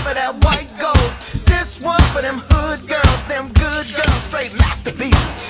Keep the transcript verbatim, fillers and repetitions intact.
for that white gold. This one for them hood girls, them good girls, straight masterpieces.